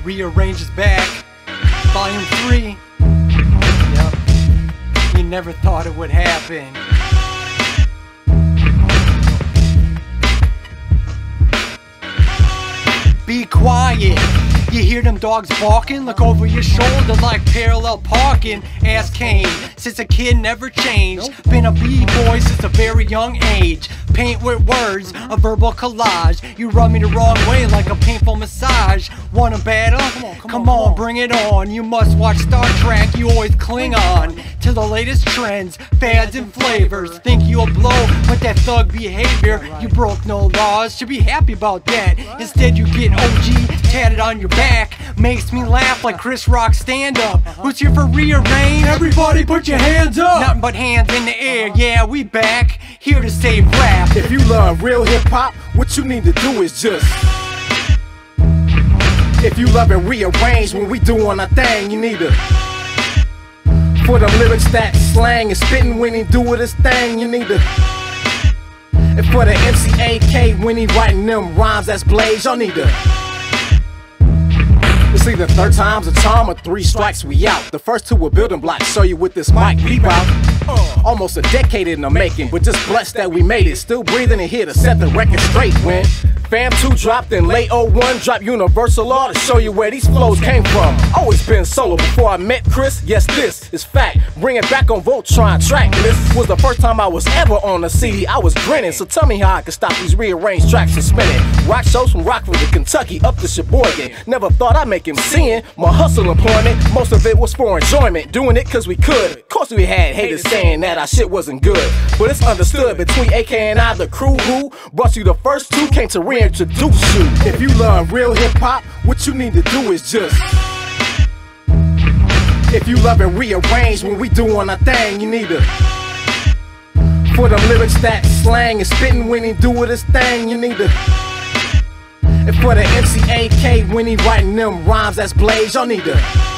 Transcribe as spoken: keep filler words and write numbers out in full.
Rearranged is back, volume three. Yep, you never thought it would happen. Be quiet. You hear them dogs barking? Look over your shoulder like parallel parking. Ask Kane, since a kid never changed. Been a b-boy since a very young age. Paint with words, a verbal collage. You rub me the wrong way like a painful massage. Wanna battle? Come on, come come on, on, bring it on. You must watch Star Trek, you always cling on to the latest trends, fads and flavors. Think you'll blow with that thug behavior. You broke no laws, should be happy about that. Instead you get O G tatted on your back. Makes me laugh like Chris Rock stand-up. Who's here for Rearranged? Everybody put your hands up! Nothing but hands in the air, yeah, we back. Here to save rap. If you love real hip-hop, what you need to do is just, if you love it rearranged when we doing our thing, you need to, for them lyrics that slang and spitting when he do it his thing, you need to, and for the M C A K when he writing them rhymes that's blaze, y'all need to. It's either third time's a charm or three strikes we out. The first two were building blocks, show you with this mic beep out. Almost a decade in the making, but just blessed that we made it. Still breathing and here to set the record straight when Fam two dropped in late oh one, drop Universal Law to show you where these flows came from. Always been solo before I met Chris, yes this is fact. Bring it back on Voltron track list. Was the first time I was ever on a C D, I was grinning. So tell me how I can stop these rearranged tracks from spinning. Rock shows from Rockford to Kentucky up to Sheboygan. Never thought I'd make him seeing my hustle employment. Most of it was for enjoyment, doing it cause we could. Of course we had haters saying that our shit wasn't good, but it's understood between A K and I, the crew who brought you the first two, came to reintroduce you. If you love real hip-hop, what you need to do is just, if you love it rearranged when we doing our thing, you need to, for them lyrics that slang and spitting when he do it his thing, you need to, and for the M C A K when he writing them rhymes that's blaze, y'all need to.